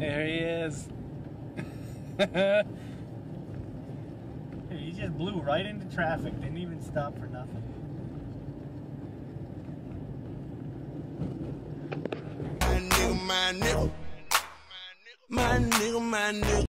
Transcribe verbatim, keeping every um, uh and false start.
There he is. He just blew right into traffic. Didn't even stop for nothing. My nigga, my nigga. My nigga, my nigga.